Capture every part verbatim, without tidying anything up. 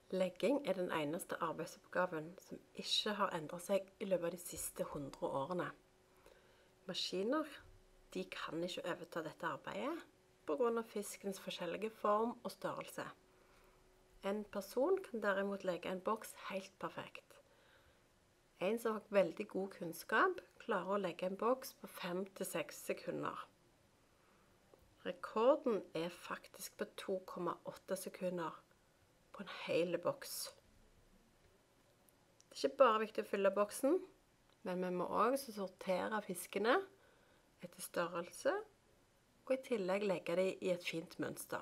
Legging er den eneste arbeidsoppgaven som ikke har endret seg i løpet av de siste hundre årene. Maskiner, de kan ikke overta dette arbeidet på grunn av fiskens forskjellige form og størrelse. En person kan derimot legge en boks helt perfekt. En som har veldig god kunnskap klarer å legge en boks på fem til seks sekunder. Rekorden er faktisk på to komma åtte sekunder på en hel boks. Det er ikke bare viktig å fylle boksen, men vi må også sortere fiskene etter størrelse, og i tillegg legge dem i et fint mønster.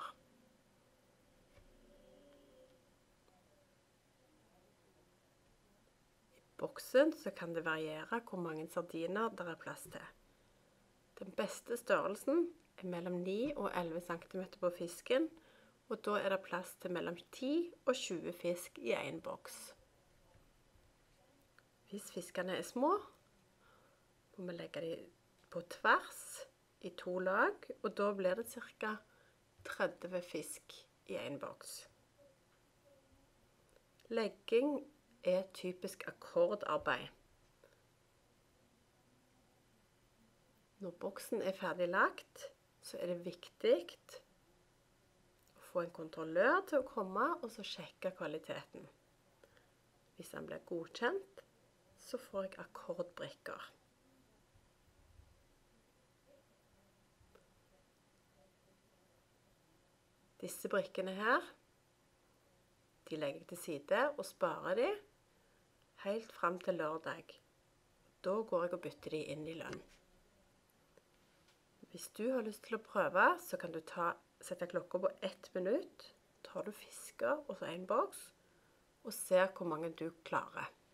I boksen så kan det variere hvor mange sardiner det er plass til. Den beste størrelsen er mellom ni og elleve centimeter på fisken, og da er det plass til mellom ti og tjue fisk i en boks. Hvis fiskene er små, må vi legge dem på tvers i to lag, og da blir det ca. tretti fisk i en boks. Legging er typisk akkordarbeid. Når boksen er ferdig lagt, så er det viktig å få en kontrollør til å komme og så sjekke kvaliteten. Hvis den blir godkjent, så får jeg akkordbrikker. Disse brikkene her, de legger jeg til side og sparer de helt frem til lørdag. Da går jeg og bytter de inn i lønn. Hvis du har lyst til å prøve, så kan du ta, sette klokka på ett minutt, tar du fisker og så en boks, og ser hvor mange du klarer.